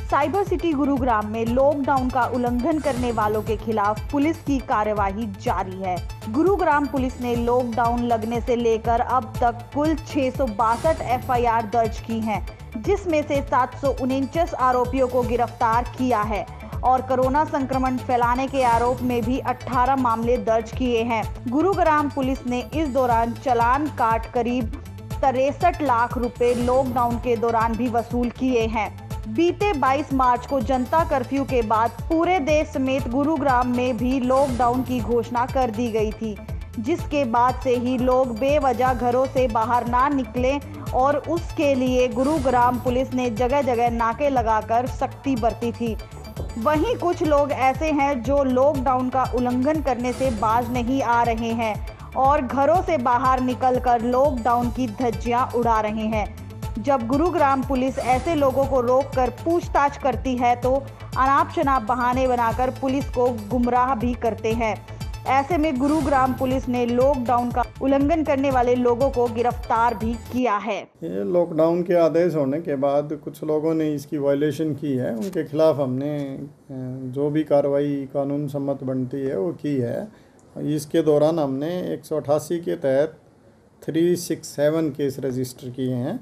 Cyber city Gurugram में lockdown का उल्लंघन करने वालों के खिलाफ पुलिस की कार्यवाही जारी है। गुरुग्राम पुलिस ने लॉकडाउन लगने से लेकर अब तक कुल 662 एफआईआर दर्ज की हैं, जिसमें से 749 आरोपियों को गिरफ्तार किया है और कोरोना संक्रमण फैलाने के आरोप में भी 18 मामले दर्ज किए हैं। गुरुग्राम पुलिस ने इस दौरान चालान काट करीब 63 लाख रुपए लॉकडाउन के दौरान भी वसूल किए हैं। बीते 22 मार्च को जनता कर्फ्यू के बाद पूरे देश समेत गुरुग्राम में भी लॉकडाउन की घोषणा कर दी गई थी, जिसके बाद से ही लोग बेवजह घरों से बाहर ना निकलें और उसके लिए गुरुग्राम पुलिस ने जगह जगह नाके लगाकर सख्ती बरती थी। वहीं कुछ लोग ऐसे हैं जो लॉकडाउन का उल्लंघन करने से बाज नहीं आ रहे हैं और घरों से बाहर निकलकर लॉकडाउन की धज्जियां उड़ा रहे हैं। जब गुरुग्राम पुलिस ऐसे लोगों को रोककर पूछताछ करती है तो अनाप शनाप बहाने बनाकर पुलिस को गुमराह भी करते हैं। ऐसे में गुरुग्राम पुलिस ने लॉकडाउन का उल्लंघन करने वाले लोगों को गिरफ्तार भी किया है। ये लॉकडाउन के आदेश होने के बाद कुछ लोगों ने इसकी वायलेशन की है, उनके खिलाफ हमने जो भी कार्रवाई कानून सम्मत बनती है वो की है। इसके दौरान हमने 188 के तहत 367 केस रजिस्टर किए हैं।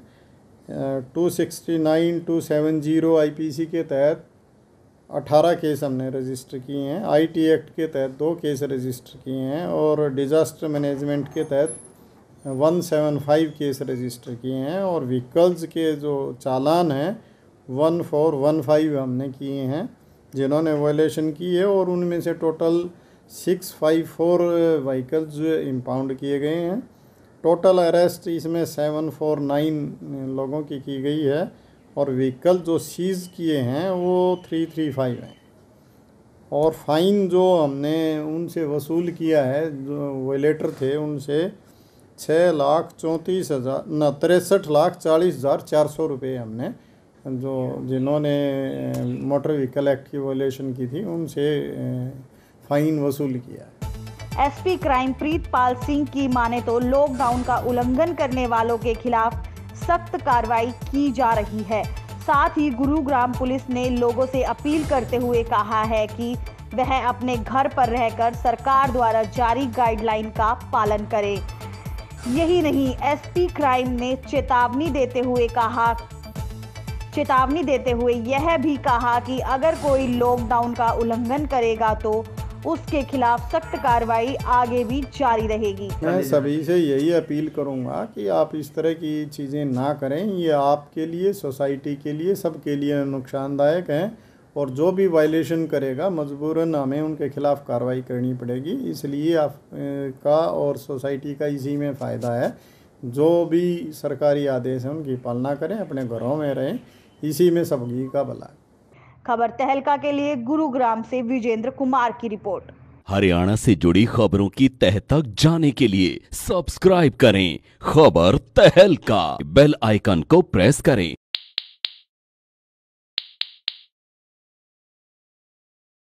269, 270 आईपीसी के तहत 18 केस हमने रजिस्टर किए हैं। आईटी एक्ट के तहत 2 केस रजिस्टर किए हैं और डिज़ास्टर मैनेजमेंट के तहत 175 केस रजिस्टर किए हैं और व्हीकल्स के जो चालान हैं 1415 हमने किए हैं जिन्होंने वायलेशन की है और उनमें से टोटल 654 व्हीकल्स इम्पाउंड किए गए हैं। टोटल अरेस्ट इसमें 749 लोगों की गई है और व्हीकल जो सीज़ किए हैं वो 335 हैं और फ़ाइन जो हमने उनसे वसूल किया है, जो वायलेटर थे उनसे 63,40,400 रुपये हमने जो जिन्होंने मोटर व्हीकल एक्ट की वायलेशन की थी उनसे फ़ाइन वसूल किया है। एसपी क्राइम प्रीतपाल सिंह की माने तो लॉकडाउन का उल्लंघन करने वालों के खिलाफ सख्त कार्रवाई की जा रही है। साथ ही गुरुग्राम पुलिस ने लोगों से अपील करते हुए कहा है कि वह अपने घर पर रहकर सरकार द्वारा जारी गाइडलाइन का पालन करें। यही नहीं, एसपी क्राइम ने चेतावनी देते हुए यह भी कहा कि अगर कोई लॉकडाउन का उल्लंघन करेगा तो उसके खिलाफ सख्त कार्रवाई आगे भी जारी रहेगी। मैं सभी से यही अपील करूंगा कि आप इस तरह की चीज़ें ना करें। ये आपके लिए, सोसाइटी के लिए, सबके लिए नुकसानदायक हैं और जो भी वायलेशन करेगा मजबूरन हमें उनके खिलाफ कार्रवाई करनी पड़ेगी। इसलिए आपका और सोसाइटी का इसी में फ़ायदा है। जो भी सरकारी आदेश हैं उनकी पालना करें, अपने घरों में रहें, इसी में सबकी का भला है। खबर तहलका के लिए गुरुग्राम से विजेंद्र कुमार की रिपोर्ट। हरियाणा से जुड़ी खबरों की तह तक जाने के लिए सब्सक्राइब करें खबर तहलका, बेल आइकन को प्रेस करें।